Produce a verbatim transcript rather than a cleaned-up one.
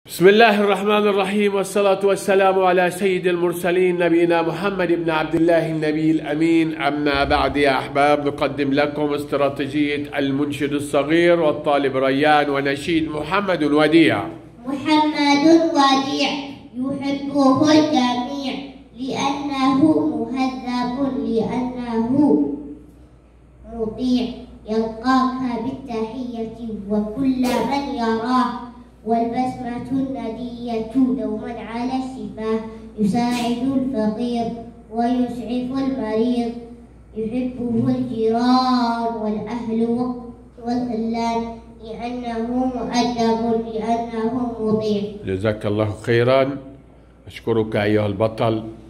بسم الله الرحمن الرحيم، والصلاة والسلام على سيد المرسلين نبينا محمد بن عبد الله النبي الأمين. أما بعد يا أحباب، نقدم لكم استراتيجية المنشد الصغير والطالب ريان ونشيد محمد وديع. محمد وديع يحبه الجميع لأنه مهذب، لأنه مطيع، يلقاك بالتحية وكل من يراه، والبسمة الندية دوما على الشفاه، يساعد الفقير ويسعف المريض، يحبه الجيران والأهل والخلان لأنه مؤدب، لأنه مطيع. جزاك الله خيرا. أشكرك أيها البطل.